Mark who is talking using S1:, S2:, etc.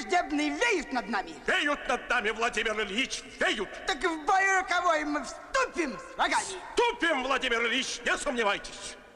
S1: враждебные веют над нами.
S2: Веют над нами, Владимир Ильич, веют.
S1: Так в бой роковой мы вступим с врагами.
S2: Вступим, Владимир Ильич, не сомневайтесь.